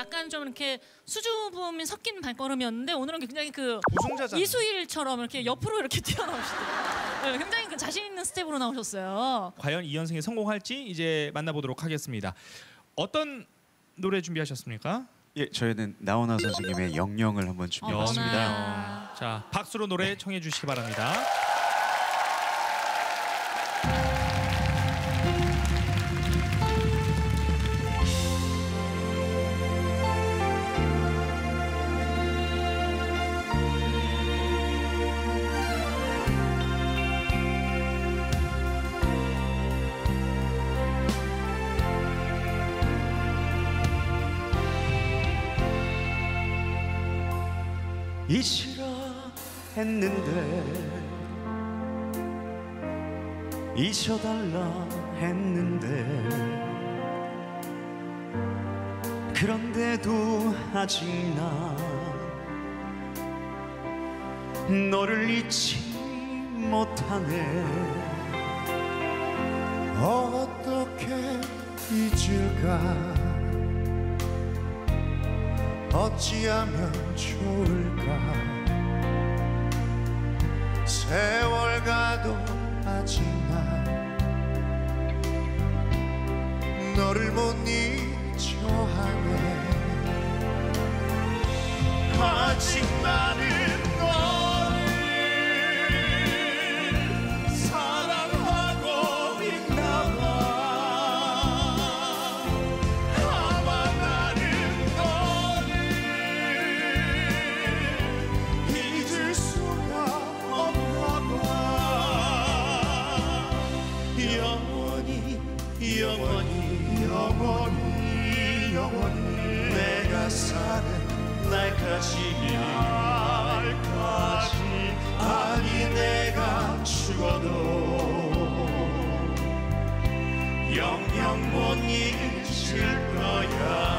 약간 좀 이렇게 수줍음이 섞인 발걸음이었는데 오늘은 굉장히 그 우승자잖아요. 이수일처럼 이렇게 옆으로 이렇게 튀어나오시더라고요. 굉장히 그 자신 있는 스텝으로 나오셨어요. 과연 이 연승에 성공할지 이제 만나보도록 하겠습니다. 어떤 노래 준비하셨습니까? 예, 저희는 나훈아 선생님의 영영을 한번 준비해봤습니다. 자, 박수로 노래 청해 주시기 바랍니다. 잊으려 했는데 잊어달라 했는데 그런데도 아직 나 너를 잊지 못하네. 어떻게 잊을까 어찌하면 좋을까. 세월 가도 아직 난 너를 못 잊어 하네. 아직 나는 너를 사랑하고 있나 봐. 아마 나는 너를 잊을 수가 없나 봐. 영원히 영원히 영원히 영원히 내가 사는 날까지 아니 내가 죽어도 영영 못 잊을 거야.